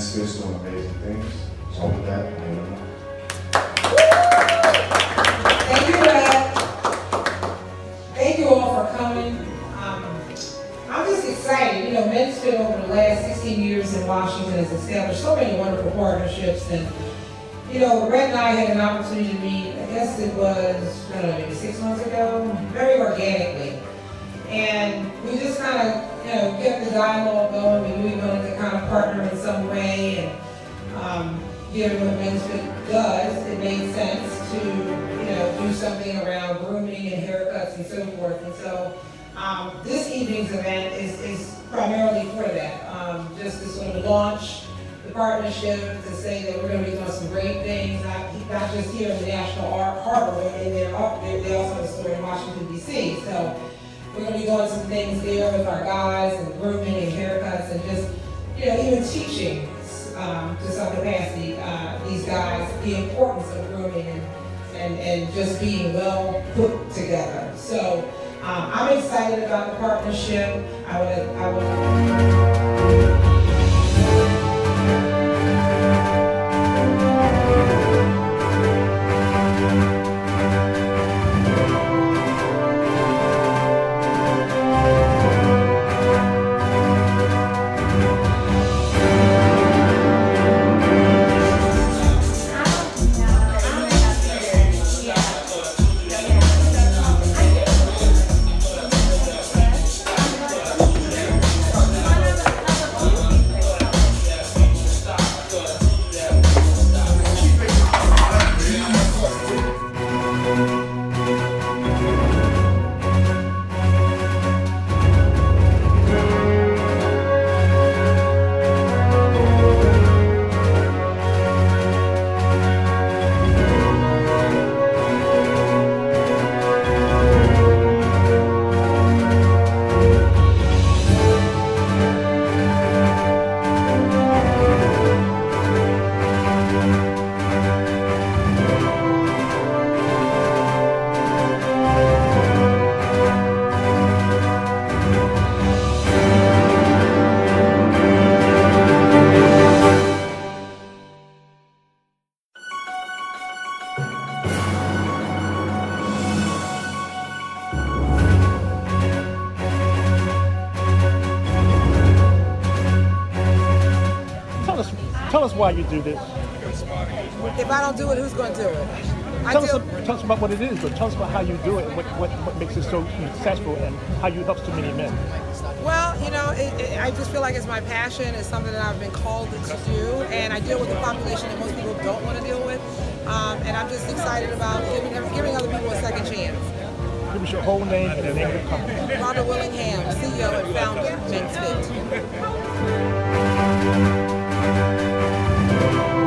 Men's Fit's doing amazing things. So with that, thank you, Brad. Thank you all for coming. I'm just excited. You know, Men's Fit over the last 16 years in Washington has established so many wonderful partnerships. And, you know, Brett and I had an opportunity to meet, I guess it was, I don't know, maybe 6 months ago, very organically. And we just kind of, you know, kept the dialogue going. We knew we wanted to kind of partner in some way. And given what Men's Fit does, it made sense to, you know, do something around grooming and haircuts and so forth. And so this evening's event is primarily for that, just to sort of launch the partnership, to say that we're going to be doing some great things, not just here in the National Harbor, but they also have a store in Washington, D.C. So we're going to be doing some things there with our guys and grooming and haircuts and just, you know, even teaching to some capacity these guys the importance of grooming and just being well put together. So I'm excited about the partnership. I would Tell us why you do this. If I don't do it, who's going to do it? Tell us about what it is, but tell us about how you do it and what makes it so successful and how you help so many men. Well, you know, I just feel like it's my passion. It's something that I've been called to do, and I deal with a population that most people don't want to deal with. And I'm just excited about giving other people a second chance. Give us your whole name and the name of the company. Robert Willingham, CEO and founder of Men's Fit.